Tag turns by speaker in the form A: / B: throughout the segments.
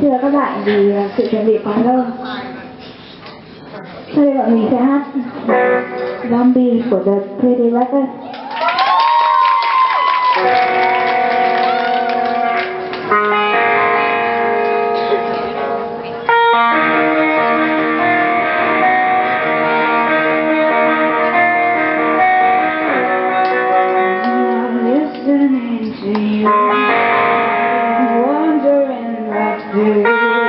A: thưa các bạn, vì sự chuẩn bị quá lâu, sau đây bọn mình sẽ hát Zombie của The Pretty Reckless. Listening to you, wondering what to do.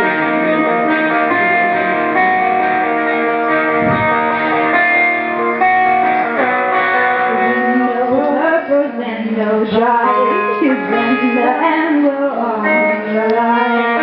A: No purpose and no drive to bend the angle on your life.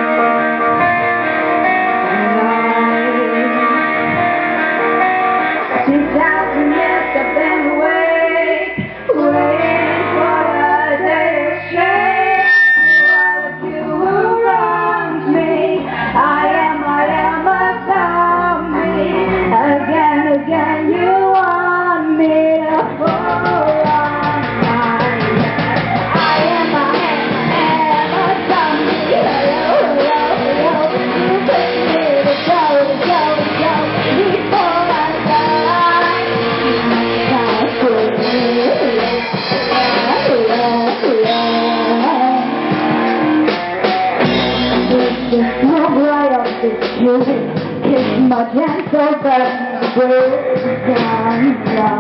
A: And 2,000 years I've been awake, waiting for the day to shake. All of you around me, I am a zombie. Again, you want me to fall on my head. I am a zombie. Hello, you put me to go before I die. Smoke right off the tube, kiss my gentle breath, break down.